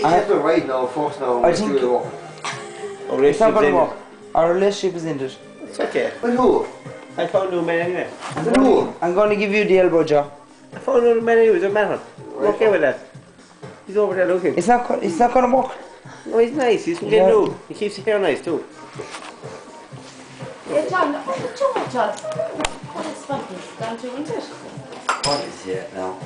have to right now, first now. I think it's not going to work. Our relationship is ended. It's okay. With who? I found a new man anyway. With who? I'm going to give you the elbow, Joe. I found a new man anyway, it doesn't matter. I'm okay with that. He's over there looking. It's not going to work. No, he's nice. He's from Glenroe. He keeps his hair nice too. Yeah, John, John. What is fucking down to, isn't it? What is it now?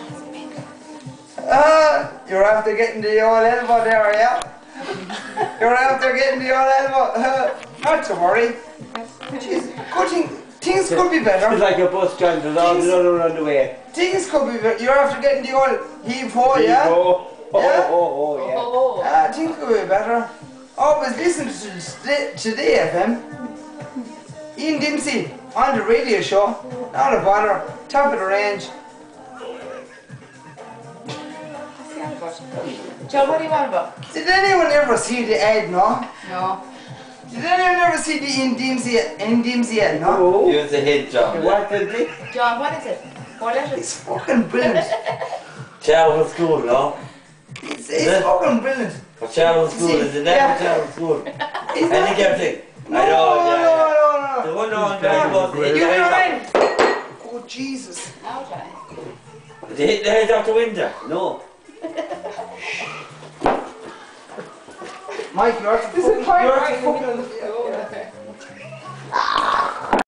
You're after getting the old elbow there, yeah? You're after getting the old elbow. Not to worry. Jeez, good thing. Things could be better. It's like a bus, John. There's all another on the way. Things could be better. You're after getting the old heave-ho, yeah? Yeah? Things could be better. Always listen to Today FM. Ian Dempsey on the radio show. Not a bother. Top of the range. John, what do you want about? Did anyone ever see the ad, no? No. Did anyone ever see the Ian Dempsey ad, no? Use the head, John. What did they? John, what is it? 4 letters? It's fucking brilliant. Childhood school, no? It's fucking brilliant. For childhood school, is it never childhood school? Any everything. No. The one on the bus, You know what? Oh, Jesus. Now, John. Did they hit the head out the window? No. Mike, you're fucking